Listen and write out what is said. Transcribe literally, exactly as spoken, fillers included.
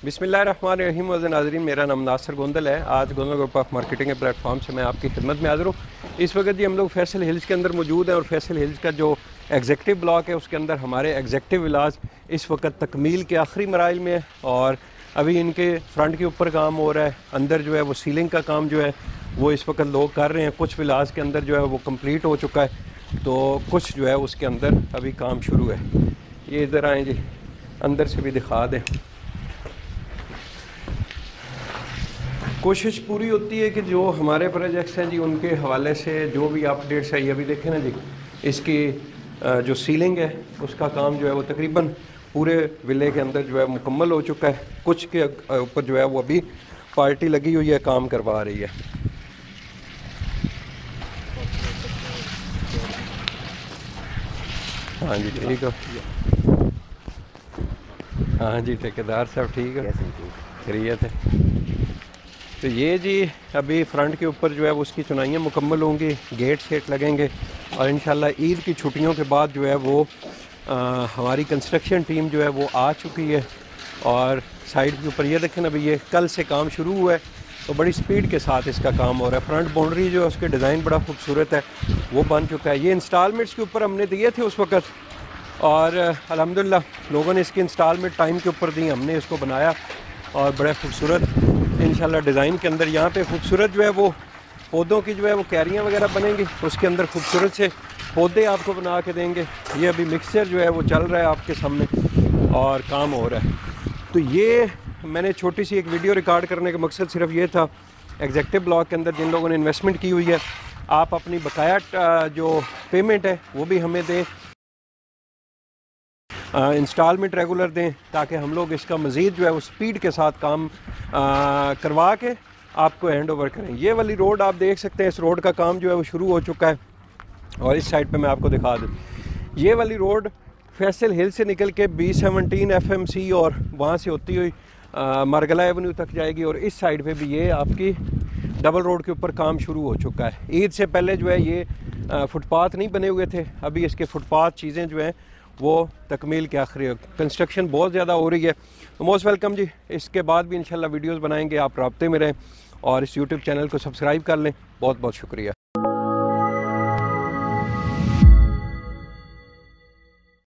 बिस्मिल्लाहिर्रहमानिर्रहीम वज़न नाज़रीन, मेरा नाम नासिर गोंदल है। आज गोंदल ग्रुप ऑफ मार्केटिंग के प्लेटफॉर्म से मैं आपकी खिदमत में हाज़िर हूँ। इस वक्त जी हम लोग फैसल हिल्स के अंदर मौजूद हैं और फैसल हिल्स का जो एग्जेक्टिव ब्लॉक है उसके अंदर हमारे एग्जेक्टिव विलास इस वक्त तकमील के आखिरी मराइल में है और अभी इनके फ्रंट के ऊपर काम हो रहा है। अंदर जो है वो सीलिंग का काम जो है वो इस वक्त लोग कर रहे हैं। कुछ विलास के अंदर जो है वो कम्प्लीट हो चुका है, तो कुछ जो है उसके अंदर अभी काम शुरू है। ये इधर आएँ जी, अंदर से भी दिखा दें। कोशिश पूरी होती है कि जो हमारे प्रोजेक्ट्स हैं जी उनके हवाले से जो भी अपडेट्स है, ये अभी देखें ना जी, इसकी जो सीलिंग है उसका काम जो है वो तकरीबन पूरे विले के अंदर जो है मुकम्मल हो चुका है। कुछ के ऊपर जो है वो अभी पार्टी लगी हुई है, काम करवा रही है। हाँ जी ठीक है। हाँ जी ठेकेदार साहब ठीक है, खैरियत है। तो ये जी अभी फ्रंट के ऊपर जो है वो उसकी चुनाइयाँ मुकम्मल होंगी, गेट शेट लगेंगे और इंशाल्लाह ईद की छुट्टियों के बाद जो है वो आ, हमारी कंस्ट्रक्शन टीम जो है वो आ चुकी है। और साइड के ऊपर ये देखें, अभी ये कल से काम शुरू हुआ है तो बड़ी स्पीड के साथ इसका काम हो रहा है। फ्रंट बाउंड्री जो है उसके डिज़ाइन बड़ा खूबसूरत है, वो बन चुका है। ये इंस्टॉलमेंट्स के ऊपर हमने दिए थे उस वक़्त और अल्हम्दुलिल्लाह लोगों ने इसकी इंस्टॉलमेंट टाइम के ऊपर दी, हमने इसको बनाया और बड़ा खूबसूरत इंशाल्लाह डिज़ाइन के अंदर यहाँ पे खूबसूरत जो है वो पौधों की जो है वो क्यारियाँ वगैरह बनेंगी, उसके अंदर खूबसूरत से पौधे आपको बना के देंगे। ये अभी मिक्सचर जो है वो चल रहा है आपके सामने और काम हो रहा है। तो ये मैंने छोटी सी एक वीडियो रिकॉर्ड करने का मकसद सिर्फ ये था, एग्जेक्टिव ब्लॉक के अंदर जिन लोगों ने इन्वेस्टमेंट की हुई है आप अपनी बकाया जो पेमेंट है वो भी हमें दें, इंस्टॉलमेंट रेगुलर दें, ताकि हम लोग इसका मज़ीद जो है वो स्पीड के साथ काम आ, करवा के आपको हैंड ओवर करें। ये वाली रोड आप देख सकते हैं, इस रोड का काम जो है वो शुरू हो चुका है और इस साइड पे मैं आपको दिखा दूँ। ये वाली रोड फैसल हिल से निकल के B seventeen F M C और वहाँ से होती हुई मरगला एवेन्यू तक जाएगी और इस साइड पे भी ये आपकी डबल रोड के ऊपर काम शुरू हो चुका है। ईद से पहले जो है ये फुटपाथ नहीं बने हुए थे, अभी इसके फुटपाथ चीज़ें जो हैं वो तकमील के आखिरी, कंस्ट्रक्शन बहुत ज़्यादा हो रही है। तो मोस्ट वेलकम जी, इसके बाद भी इंशाल्लाह वीडियोस बनाएंगे, आप राब्ते में रहें और इस यूट्यूब चैनल को सब्सक्राइब कर लें। बहुत बहुत शुक्रिया।